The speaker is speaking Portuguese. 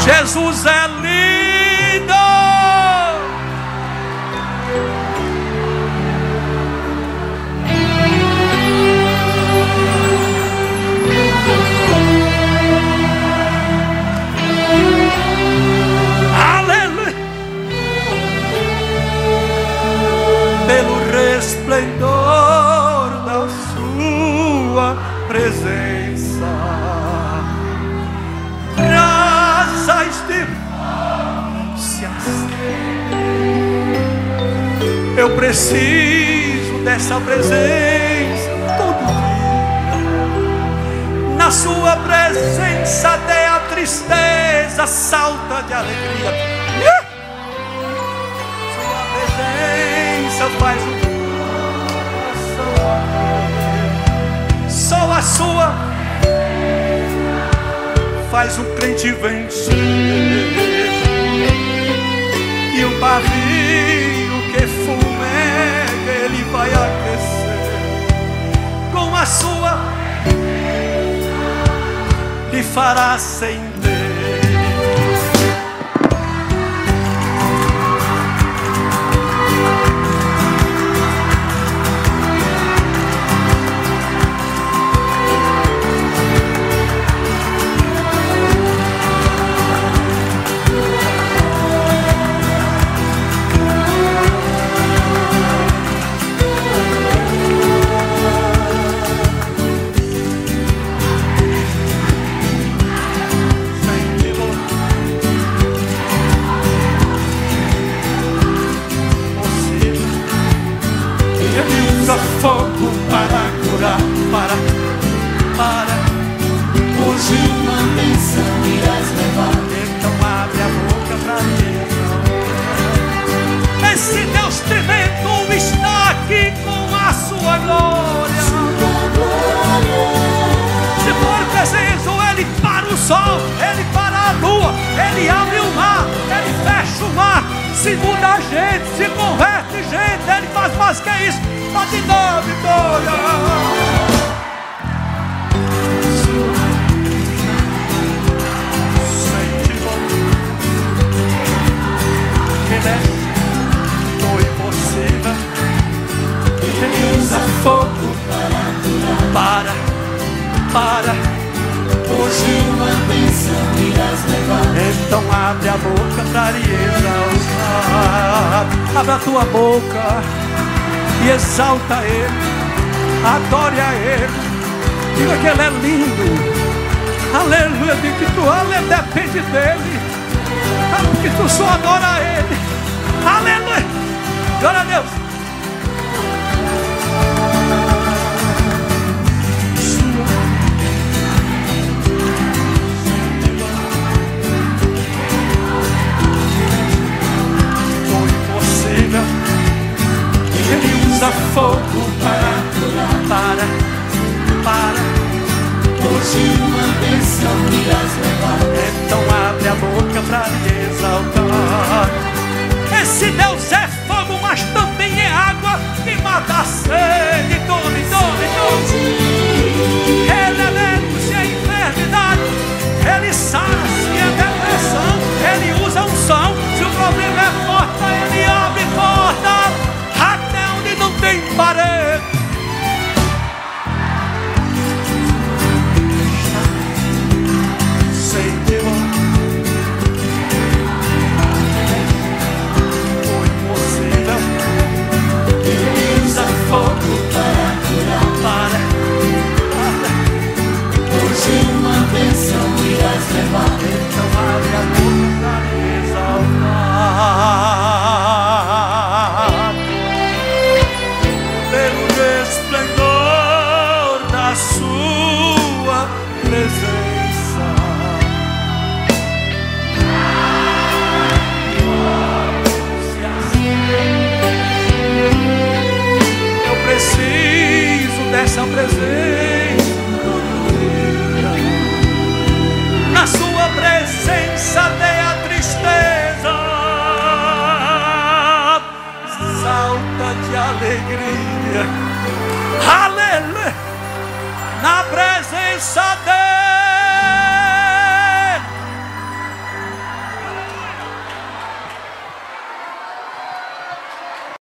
Jesus é lindo. Aleluia. Pelo resplendor da sua presença, brasas de se acendem. Eu preciso dessa presença todo dia. Na sua presença até a tristeza salta de alegria. Sua presença faz o coração. Só a sua faz o crente vencer. E o barril que fumega, ele vai aquecer. Com a sua lhe fará acender. Fogo para curar, para. Hoje uma bênção irás levar. Então abre a boca para Deus. Esse Deus tremendo está aqui com a sua glória. Se for preciso, ele para o sol, ele para a lua, ele abre o mar, ele fecha o mar. Se muda a gente, se converte gente, ele faz mais que isso. Pode dar vitória. Senhor, ele é foi impossível. Ele usa fogo para. Hoje uma bênção irás levar. Então abre a boca para lhe exaltar. Abre a tua boca e exalta Ele, adore a Ele, diga que Ele é lindo, aleluia, diga que tu depende dEle, que tu só adora a Ele, aleluia, glória a Deus. Foi impossível. Ele usa fogo para. Hoje uma bênção irás levar. Então abre a boca para lhe exaltar. Esse Deus é fogo, mas também é água que mata a sede. Tome. Ele leva-se a enfermidade, ele sara-se a depressão, ele usa unção. Se o problema é porta, ele abre porta. Não tem parede. Senhor, foi possível. Ele usa fogo para curar. Hoje uma bênção irás levar. Então abre a boca para lhe exaltar. Presença. Eu preciso dessa presença. Na sua presença até a tristeza salta de alegria.